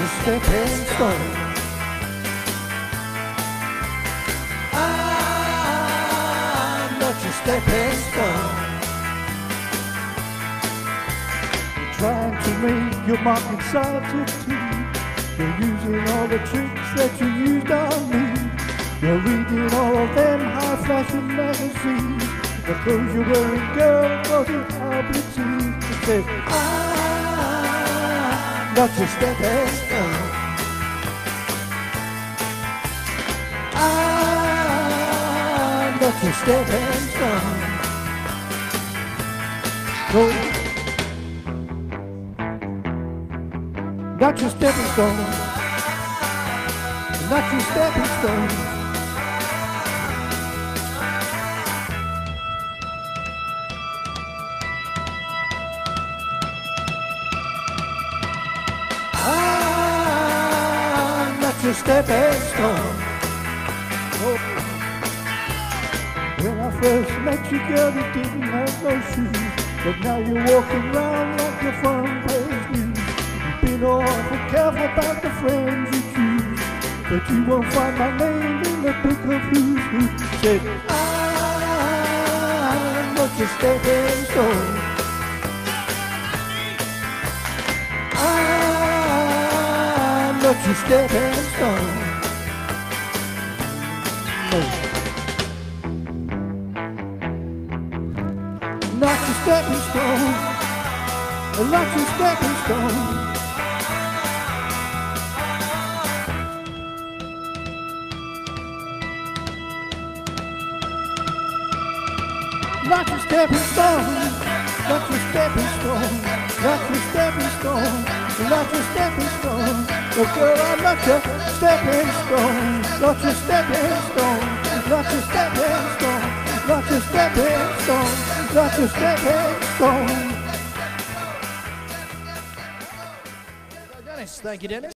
your stepping stone. I'm not your stepping stone. You're trying to make your mark inside substitute. You're using all the tricks that you used on me. You're reading all of them high-flashing magazines. The clothes you're wearing, girl, cause you're publicity. It says, I'm not your stepping stone. I'm not your stepping stone. No. Not your stepping stone. Not your stepping stone. I'm not your stepping stone. Oh. When I first met you, girl, you didn't have no shoes, but now you're walking around like your front page news. Been awful careful about the friends you choose, but you won't find my name in the book of who's who. Said, I'm not your stepping stone. I'm not your stepping stone. No. Not your stepping stone. Not your stepping stone. Not your stepping stone, not your stepping stone, not your stepping stone, not your stepping stone. Oh girl, I'm not your stepping stone, not your stepping stone, not your stepping stone, not your stepping stone, not your stepping stone. Dennis, thank you, Dennis.